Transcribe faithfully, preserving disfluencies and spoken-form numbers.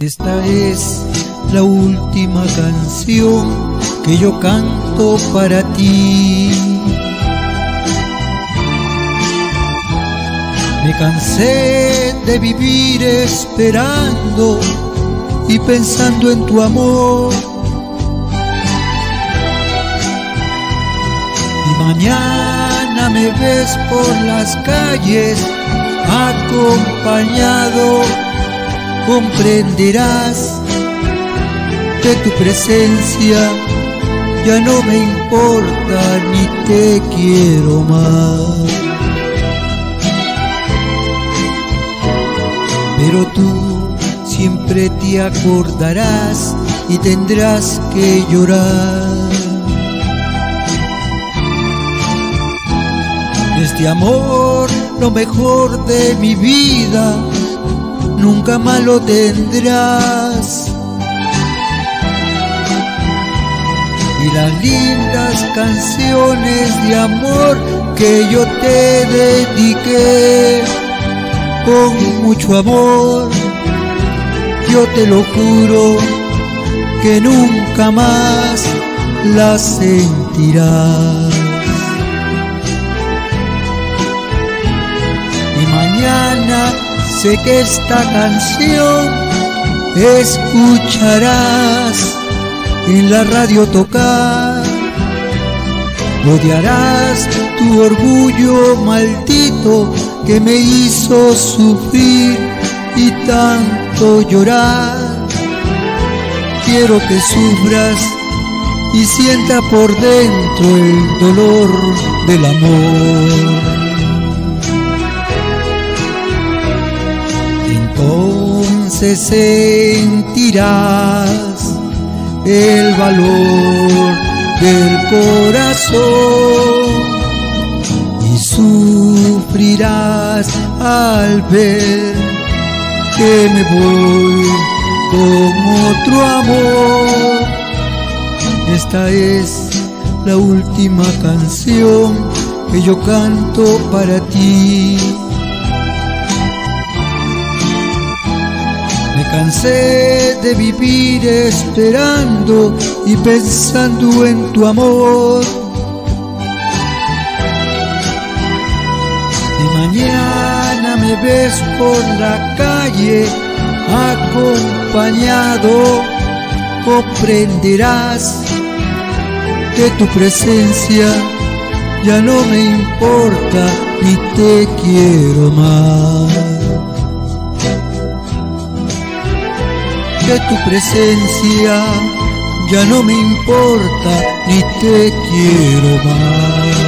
Esta es la última canción que yo canto para ti. Me cansé de vivir esperando y pensando en tu amor. Y mañana me ves por las calles acompañado. Comprenderás que tu presencia ya no me importa ni te quiero más. Pero tú siempre te acordarás y tendrás que llorar. Este amor, lo mejor de mi vida, nunca más lo tendrás. Y las lindas canciones de amor que yo te dediqué, con mucho amor, yo te lo juro, que nunca más las sentirás. Y mañana sé que esta canción escucharás en la radio tocar. Odiarás tu orgullo maldito que me hizo sufrir y tanto llorar. Quiero que sufras y sienta por dentro el dolor del amor. Entonces sentirás el valor del corazón y sufrirás al ver que me voy con otro amor. Esta es la última canción que yo canto para ti. Me cansé de vivir esperando y pensando en tu amor. Y mañana me ves por la calle acompañado. Comprenderás que tu presencia ya no me importa ni te quiero más. Que tu presencia ya no me importa ni te quiero más.